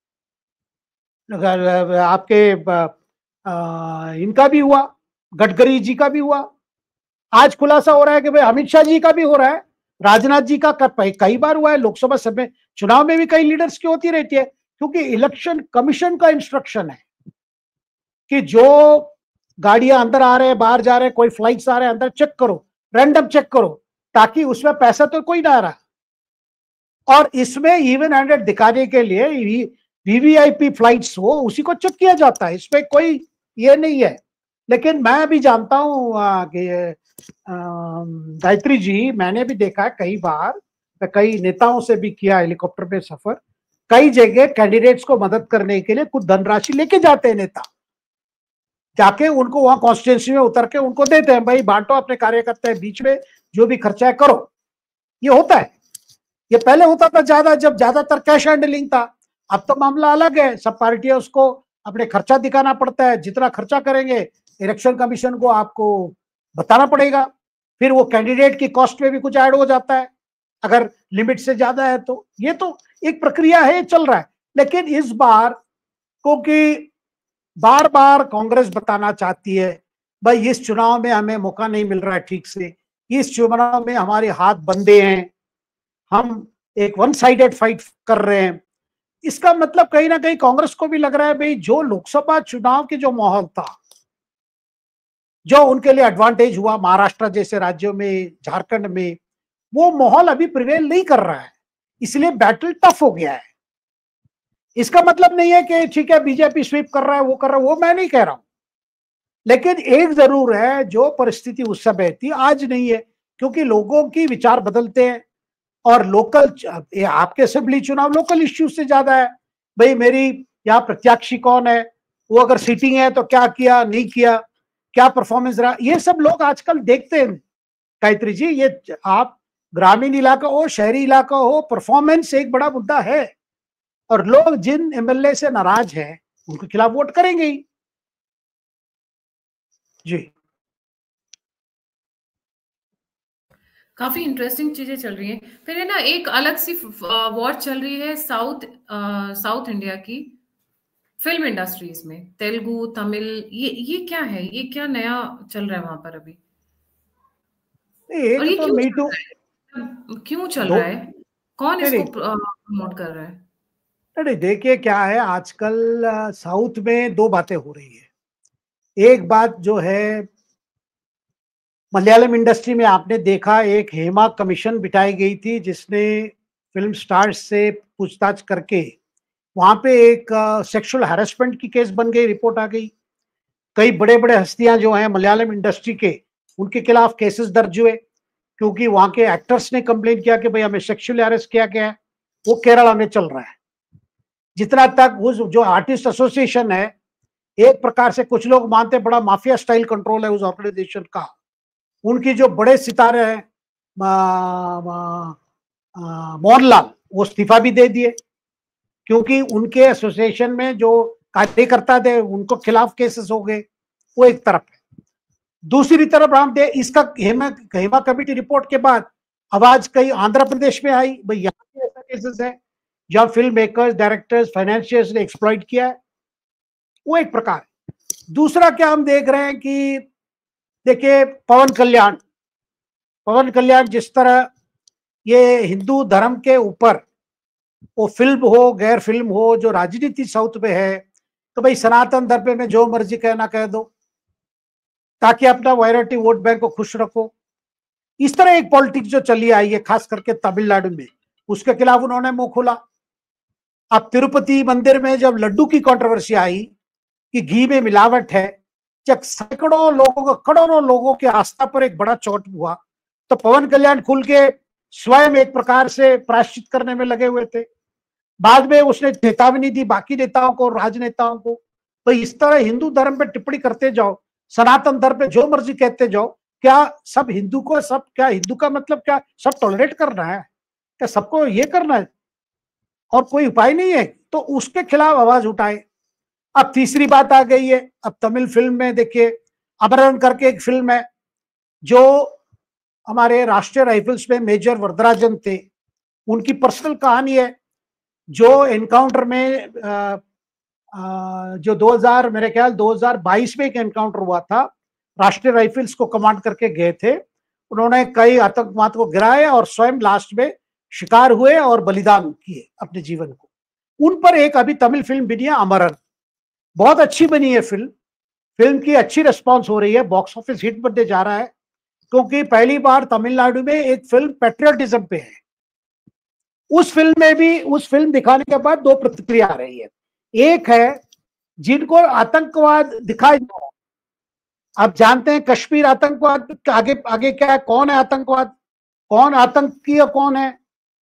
आपके इनका भी हुआ, गडकरी जी का भी हुआ। आज खुलासा हो रहा है कि भाई अमित शाह जी का भी हो रहा है, राजनाथ जी का कई बार हुआ है। लोकसभा सभा चुनाव में भी कई लीडर्स की होती रहती है, क्योंकि इलेक्शन कमीशन का इंस्ट्रक्शन है कि जो गाड़ियां अंदर आ रहे हैं, बाहर जा रहे हैं, कोई फ्लाइट्स आ रहे हैं, अंदर चेक करो, रैंडम चेक करो, ताकि उसमें पैसा तो कोई ना आ रहा। और इसमें इवन हैंडेड दिखाने के लिए वीवीआईपी फ्लाइट्स हो उसी को चेक किया जाता है, इसमें कोई ये नहीं है। लेकिन मैं भी जानता हूँ कि गायत्री जी, मैंने भी देखा है कई बार, कई नेताओं से भी किया हेलीकॉप्टर में सफर। कई जगह कैंडिडेट्स को मदद करने के लिए कुछ धनराशि लेके जाते हैं नेता, जाके उनको वहां कॉन्स्टिट्यूंसी में उतर के उनको देते हैं, भाई बांटो अपने कार्यकर्ता है बीच में, जो भी खर्चा है करो। ये होता है। ये पहले होता था ज्यादा, जब ज्यादातर कैश हैंडलिंग था। अब तो मामला अलग है, सब पार्टियां उसको अपने खर्चा दिखाना पड़ता है। जितना खर्चा करेंगे इलेक्शन कमीशन को आपको बताना पड़ेगा। फिर वो कैंडिडेट की कॉस्ट में भी कुछ ऐड हो जाता है अगर लिमिट से ज्यादा है तो। ये तो एक प्रक्रिया है, चल रहा है। लेकिन इस बार क्योंकि बार बार कांग्रेस बताना चाहती है भाई इस चुनाव में हमें मौका नहीं मिल रहा है ठीक से, इस चुनाव में हमारे हाथ बंधे हैं, हम एक वन साइडेड फाइट कर रहे हैं। इसका मतलब कहीं ना कहीं कांग्रेस को भी लग रहा है भाई जो लोकसभा चुनाव की जो माहौल था, जो उनके लिए एडवांटेज हुआ महाराष्ट्र जैसे राज्यों में, झारखंड में, वो माहौल अभी प्रिवेल नहीं कर रहा है। इसलिए बैटल टफ हो गया है। इसका मतलब नहीं है कि ठीक है बीजेपी स्वीप कर रहा है, वो कर रहा है, वो मैं नहीं कह रहा हूं। लेकिन एक जरूर है, जो परिस्थिति उस समय थी आज नहीं है, क्योंकि लोगों की विचार बदलते हैं। और लोकल, आपके असेंबली चुनाव लोकल इश्यू से ज्यादा है। भाई मेरी यहाँ प्रत्याशी कौन है, वो अगर सीटिंग है तो क्या किया नहीं किया, क्या परफॉर्मेंस रहा, ये सब लोग आजकल देखते हैं। गायत्री जी, ये आप ग्रामीण इलाका हो, शहरी इलाका हो, परफॉर्मेंस एक बड़ा मुद्दा है। और लोग जिन एमएलए से नाराज हैं उनके खिलाफ वोट करेंगे ही। जी, काफी इंटरेस्टिंग चीजें चल रही हैं। फिर है ना एक अलग सी वॉर चल रही है साउथ इंडिया की फिल्म इंडस्ट्रीज में, तेलुगु, तमिल, ये क्या है, ये क्या नया चल रहा है वहां पर अभी? और एक ये तो क्यों मी चल टू रहा है, क्यों चल दो रहा है, कौन नहीं इसको नहीं प्रमोट कर रहा है? नहीं, देखिए क्या है आजकल साउथ में 2 बातें हो रही है। एक बात जो है, मलयालम इंडस्ट्री में आपने देखा एक हेमा कमीशन बिठाई गई थी जिसने फिल्म स्टार्स से पूछताछ करके वहां पे एक सेक्सुअल हैरेसमेंट की केस बन गई, रिपोर्ट आ गई। कई बड़े बड़े हस्तियां जो हैं मलयालम इंडस्ट्री के, उनके खिलाफ केसेस दर्ज हुए, क्योंकि वहां के एक्टर्स ने कंप्लेन किया कि भाई हमें सेक्सुअली हैरेस किया गया है। वो केरला में चल रहा है। जितना तक उस जो आर्टिस्ट एसोसिएशन है, एक प्रकार से कुछ लोग मानते हैं बड़ा माफिया स्टाइल कंट्रोल है उस ऑर्गेनाइजेशन का। उनकी जो बड़े सितारे हैं मोहनलाल, वो इस्तीफा भी दे दिए, क्योंकि उनके एसोसिएशन में जो कार्यकर्ता थे उनको खिलाफ केसेस हो गए। वो एक तरफ है। दूसरी तरफ हम दे इसका हेमा कमेटी रिपोर्ट के बाद आवाज कई आंध्र प्रदेश में आई, भाई यहाँ पे ऐसा केसेस है जहां फिल्म मेकर्स, डायरेक्टर्स, फाइनेंशियर्स ने एक्सप्लॉइट किया है। वो एक प्रकार। दूसरा क्या हम देख रहे हैं कि देखिए पवन कल्याण जिस तरह ये हिंदू धर्म के ऊपर, वो फिल्म हो गैर फिल्म हो, जो राजनीति साउथ में है, तो भाई सनातन धर्म में जो मर्जी कहना कह दो ताकि अपना वायरटी वोट बैंक को खुश रखो। इस तरह एक पॉलिटिक्स जो चली आई है खास करके तमिलनाडु में, उसके खिलाफ उन्होंने मुंह खोला। अब तिरुपति मंदिर में जब लड्डू की कंट्रोवर्सी आई कि घी में मिलावट है, जब सैकड़ों लोगों, करोड़ों लोगों की आस्था पर एक बड़ा चोट हुआ, तो पवन कल्याण खुल के स्वयं एक प्रकार से प्रायश्चित करने में लगे हुए थे। बाद में उसने चेतावनी दी बाकी नेताओं को, राजनेताओं को, भाई इस तरह हिंदू धर्म पे टिप्पणी करते जाओ, सनातन धर्म पे जो मर्जी कहते जाओ, क्या सब हिंदू को, सब क्या हिंदू का मतलब क्या सब टॉलरेट करना है, क्या सबको ये करना है और कोई उपाय नहीं है? तो उसके खिलाफ आवाज उठाए। अब तीसरी बात आ गई है, अब तमिल फिल्म में देखिए अमरन करके एक फिल्म है, जो हमारे राष्ट्रीय राइफल्स में मेजर वरदराजन थे, उनकी पर्सनल कहानी है, जो एनकाउंटर में जो 2000 मेरे ख्याल 2022 में एक एनकाउंटर हुआ था, राष्ट्रीय राइफल्स को कमांड करके गए थे, उन्होंने कई आतंकवाद को गिराया और स्वयं लास्ट में शिकार हुए और बलिदान किए अपने जीवन को। उन पर एक अभी तमिल फिल्म बनी है अमरन, बहुत अच्छी बनी है फिल्म। फिल्म की अच्छी रिस्पांस हो रही है, बॉक्स ऑफिस हिट बनने जा रहा है, क्योंकि पहली बार तमिलनाडु में एक फिल्म पैट्रियटिज्म पे है। उस फिल्म में भी, उस फिल्म दिखाने के बाद दो प्रतिक्रिया आ रही है। एक है जिनको आतंकवाद दिखाई दे रहा है, आप जानते हैं कश्मीर आतंकवाद आगे आगे क्या है, कौन है आतंकवाद, कौन आतंकी कौन है,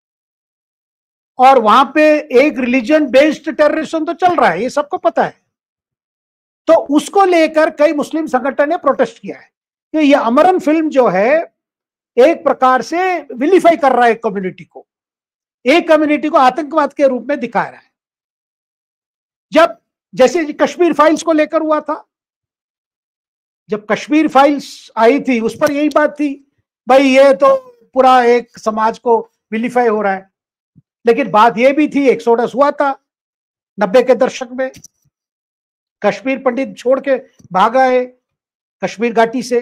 और वहां पे एक रिलीजन बेस्ड टेररिज्म तो चल रहा है, ये सबको पता है। तो उसको लेकर कई मुस्लिम संगठन ने प्रोटेस्ट किया है कि ये अमरन फिल्म जो है एक प्रकार से विलीफाई कर रहा है एक कम्युनिटी को आतंकवाद के रूप में दिखा रहा है। जब जैसे कश्मीर फाइल्स को लेकर हुआ था, जब कश्मीर फाइल्स आई थी उस पर यही बात थी, भाई ये तो पूरा एक समाज को विलीफाई हो रहा है। लेकिन बात ये भी थी, एक्सोडस हुआ था 90 के दशक में, कश्मीर पंडित छोड़ के भाग आए कश्मीर घाटी से।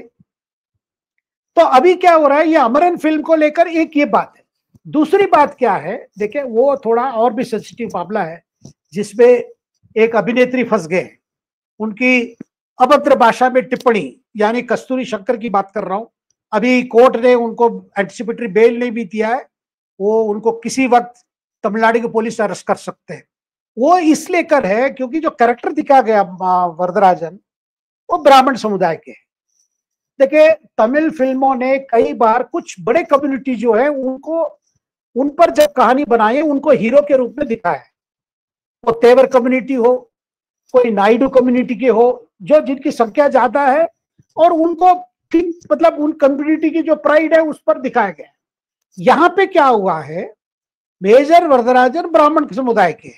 तो अभी क्या हो रहा है, ये अमरन फिल्म को लेकर एक ये बात है। दूसरी बात क्या है, देखिए वो थोड़ा और भी सेंसिटिव मामला है, जिसमें एक अभिनेत्री फंस गए, उनकी अभद्र भाषा में टिप्पणी, यानी कस्तूरी शंकर की बात कर रहा हूं। अभी कोर्ट ने उनको एंटिसिपेटरी बेल नहीं भी दिया है, वो उनको किसी वक्त तमिलनाडु की पुलिस अरेस्ट कर सकते हैं। वो इसलिए कर है क्योंकि जो कैरेक्टर दिखा गया वरदराजन, वो ब्राह्मण समुदाय के। देखिए तमिल फिल्मों ने कई बार कुछ बड़े कम्युनिटी जो है उनको, उन पर जब कहानी बनाई है, उनको हीरो के रूप में दिखाया है। वो तेवर कम्युनिटी हो, कोई नायडू कम्युनिटी के हो, जो जिनकी संख्या ज्यादा है, और उनको मतलब उन कम्युनिटी की जो प्राइड है उस पर दिखाया गया। यहां पे क्या हुआ है, मेजर वरदराजन ब्राह्मण समुदाय के,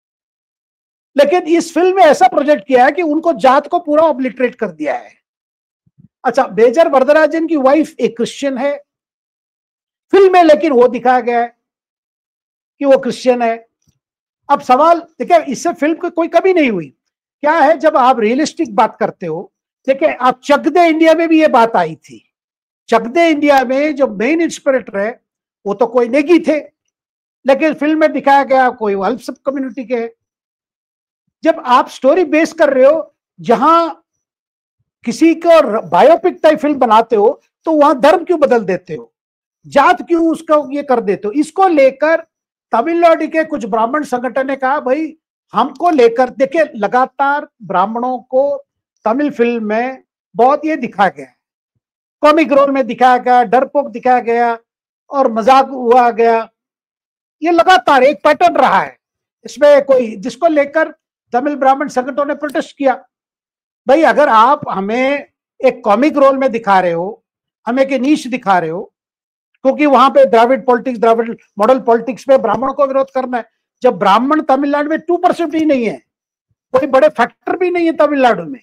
लेकिन इस फिल्म में ऐसा प्रोजेक्ट किया है कि उनको जात को पूरा ऑब्लिटरेट कर दिया है। अच्छा, मेजर वरदराजन की वाइफ एक क्रिश्चियन है फिल्म में, लेकिन वो दिखाया गया है कि वो क्रिश्चियन है। अब सवाल देखिए, इससे फिल्म की कोई कमी नहीं हुई। क्या है, जब आप रियलिस्टिक बात करते हो, देखिए आप चक दे इंडिया में भी ये बात आई थी। चक दे इंडिया में जो मेन इंस्पिरेटर है वो तो कोई नेगी थे, लेकिन फिल्म में दिखाया गया कोई अल्प कम्युनिटी के है। जब आप स्टोरी बेस कर रहे हो, जहां किसी को बायोपिक टाइप फिल्म बनाते हो, तो वहां धर्म क्यों बदल देते हो, जात क्यों उसको ये कर देते हो? इसको लेकर तमिलनाडु के कुछ ब्राह्मण संगठन ने कहा, भाई हमको लेकर, देखिए लगातार ब्राह्मणों को तमिल फिल्म में बहुत ये दिखाया गया, कॉमिक रोल में दिखाया गया, डरपोक दिखाया गया और मजाक हुआ गया। ये लगातार एक पैटर्न रहा है इसमें, कोई जिसको लेकर तमिल ब्राह्मण संगठनों ने प्रोटेस्ट किया। भाई अगर आप हमें एक कॉमिक रोल में दिखा रहे हो, हमें एक नीश दिखा रहे हो, क्योंकि वहां पे Dravid politics, Dravid model politics में ब्राह्मणों को विरोध करना है, जब ब्राह्मण तमिलनाडु में 2% भी नहीं है, कोई बड़े फैक्टर भी नहीं है तमिलनाडु में।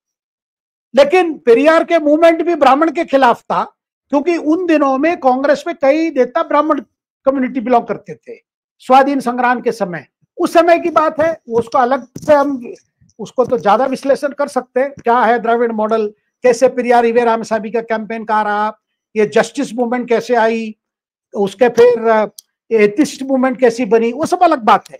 लेकिन पेरियार के मूवमेंट भी ब्राह्मण के खिलाफ था, क्योंकि उन दिनों में कांग्रेस में कई नेता ब्राह्मण कम्युनिटी बिलोंग करते थे, स्वाधीन संग्राम के समय। उस समय की बात है, उसको अलग से हम उसको तो ज्यादा विश्लेषण कर सकते हैं, क्या है द्रविड़ मॉडल, कैसे पेरियार इवे रामसामी का कैंपेन कहा रहा, ये जस्टिस मूवमेंट कैसे आई, उसके फिर एथिस्ट मूवमेंट कैसी बनी, वो सब अलग बात है।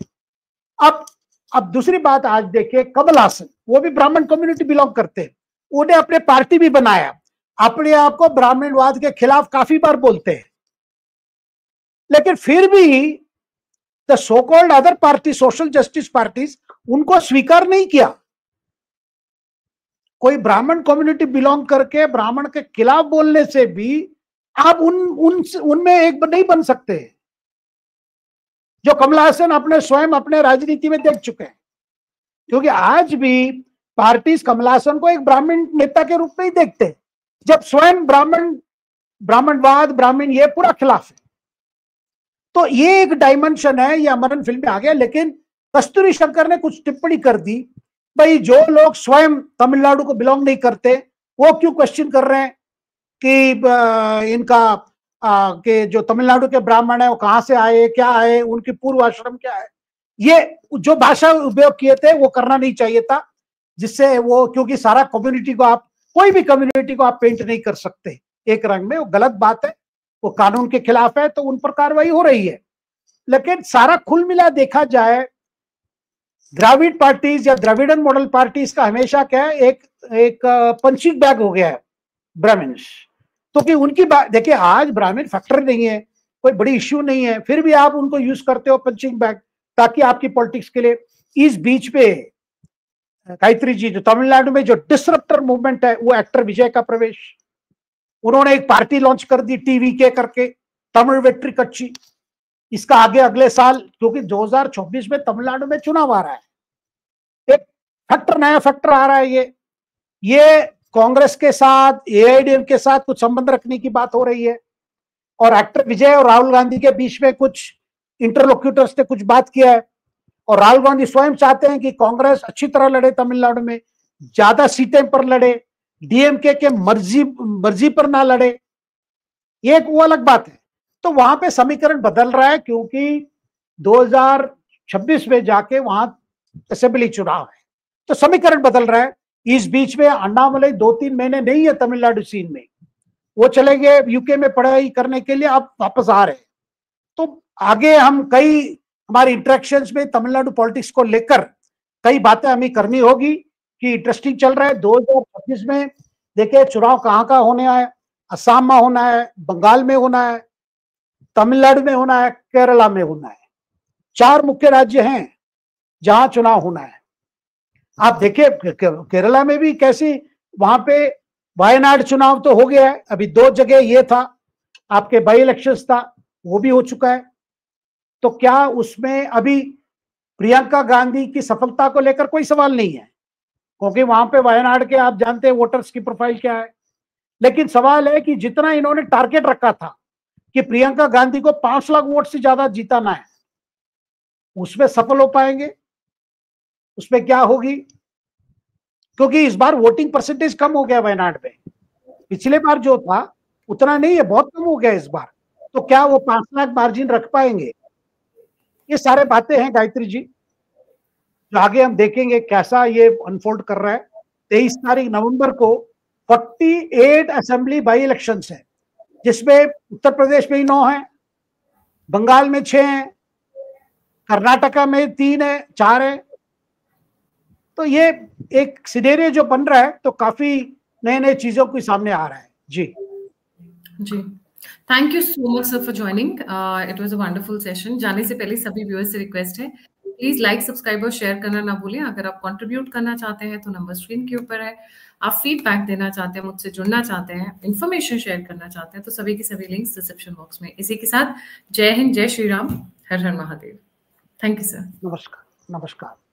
अब दूसरी बात, आज देखिए कमल हासन, वो भी ब्राह्मण कम्युनिटी बिलोंग करते हैं, उन्हें अपने पार्टी भी बनाया। अपने आप को ब्राह्मणवाद के खिलाफ काफी बार बोलते हैं, लेकिन फिर भी the so called other party, social justice parties, उनको स्वीकार नहीं किया। कोई ब्राह्मण कम्युनिटी बिलोंग करके ब्राह्मण के खिलाफ बोलने से भी आप उनमें एक नहीं बन सकते, जो कमला हसन अपने स्वयं अपने राजनीति में देख चुके हैं। क्योंकि आज भी पार्टीज कमला हसन को एक ब्राह्मण नेता के रूप में ही देखते, जब स्वयं ब्राह्मणवाद, ब्राह्मण ये पूरा खिलाफ है। तो ये एक डायमेंशन है, ये अमरन फिल्म में आ गया। लेकिन कस्तूरी शंकर ने कुछ टिप्पणी कर दी, भाई जो लोग स्वयं तमिलनाडु को बिलोंग नहीं करते वो क्यों क्वेश्चन कर रहे हैं कि इनका कि जो तमिलनाडु के ब्राह्मण है वो कहां से आए, क्या आए, उनकी पूर्व आश्रम क्या है। ये जो भाषा उपयोग किए थे वो करना नहीं चाहिए था, जिससे वो, क्योंकि सारा कम्युनिटी को आप, कोई भी कम्युनिटी को आप पेंट नहीं कर सकते एक रंग में, वो गलत बात है, वो कानून के खिलाफ है, तो उन पर कार्रवाई हो रही है। लेकिन सारा खुल मिला देखा जाए, द्राविड पार्टीज या द्रविड़न मॉडल पार्टीज का हमेशा क्या है, एक पंचिंग बैग हो गया है ब्राह्मण्स। तो कि उनकी बात देखिए, आज ब्राह्मण फैक्टर नहीं है, कोई बड़ी इश्यू नहीं है, फिर भी आप उनको यूज करते हो पंचिंग बैग, ताकि आपकी पॉलिटिक्स के लिए। इस बीच पे गायत्री जी, जो तमिलनाडु में जो डिसरप्टर मूवमेंट है, वो एक्टर विजय का प्रवेश, उन्होंने एक पार्टी लॉन्च कर दी टीवी के करके, तमिल वेट्री कच्ची। इसका आगे अगले साल, क्योंकि 2024 में तमिलनाडु में चुनाव आ रहा है, एक फैक्टर, नया फैक्टर आ रहा है। ये कांग्रेस के साथ, एआईडीएम के साथ कुछ संबंध रखने की बात हो रही है, और एक्टर विजय और राहुल गांधी के बीच में कुछ इंटरलोक्यूटर्स ने कुछ बात किया है, और राहुल गांधी स्वयं चाहते हैं कि कांग्रेस अच्छी तरह लड़े, तमिलनाडु में ज्यादा सीटें पर लड़े, डीएमके के मर्जी पर ना लड़े, ये एक वो अलग बात है। तो वहां पे समीकरण बदल रहा है, क्योंकि 2026 में जाके वहां असेंबली चुनाव है, तो समीकरण बदल रहा है। इस बीच में अण्णामलई 2-3 महीने नहीं है तमिलनाडु सीन में, वो चले गए यूके में पढ़ाई करने के लिए, आप वापस आ रहे हैं। तो आगे हम हमारी इंटरेक्शंस में तमिलनाडु पॉलिटिक्स को लेकर कई बातें हमें करनी होगी, कि इंटरेस्टिंग चल रहा है। 2026 में देखिए चुनाव कहाँ का होने है, असम में होना है, बंगाल में होना है, तमिलनाडु में होना है, केरला में होना है। 4 मुख्य राज्य हैं जहां चुनाव होना है। आप देखिए केरला में भी कैसी, वहां पे वायनाड चुनाव तो हो गया है, अभी 2 जगह ये था, आपके बाई इलेक्शंस था, वो भी हो चुका है। तो क्या उसमें अभी प्रियंका गांधी की सफलता को लेकर कोई सवाल नहीं है, क्योंकि वहां पे वायनाड के आप जानते हैं वोटर्स की प्रोफाइल क्या है। लेकिन सवाल है कि जितना इन्होंने टारगेट रखा था कि प्रियंका गांधी को 5 लाख वोट से ज्यादा जीताना है, उसमें सफल हो पाएंगे? उसमें क्या होगी? क्योंकि इस बार वोटिंग परसेंटेज कम हो गया वायनाड में, पिछले बार जो था उतना नहीं है, बहुत कम हो गया इस बार। तो क्या वो 5 लाख मार्जिन रख पाएंगे? ये सारे बातें हैं गायत्री जी, जो आगे हम देखेंगे कैसा ये अनफोल्ड कर रहा है। 23 तारीख नवंबर को 48 असेंबली बाई इलेक्शंस है, जिसमें उत्तर प्रदेश में ही 9 है, बंगाल में 6 है, कर्नाटका में 3 है, 4 है। तो ये एक सिनेरियो जो बन रहा है, तो काफी नए नए चीजों के सामने आ रहा है। जी thank you so much sir for joining, it was a wonderful session. जाने से पहले सभी व्यूअर्स से रिक्वेस्ट है, प्लीज लाइक, सब्सक्राइब और शेयर करना ना भूलें। अगर आप कंट्रीब्यूट करना चाहते हैं तो नंबर स्क्रीन के ऊपर है। आप फीडबैक देना चाहते हैं, मुझसे जुड़ना चाहते हैं, इन्फॉर्मेशन शेयर करना चाहते हैं, तो सभी की सभी लिंक्स डिस्क्रिप्शन बॉक्स में। इसी के साथ जय हिंद, जय श्री राम, हर हर महादेव। Thank you sir. नमस्कार।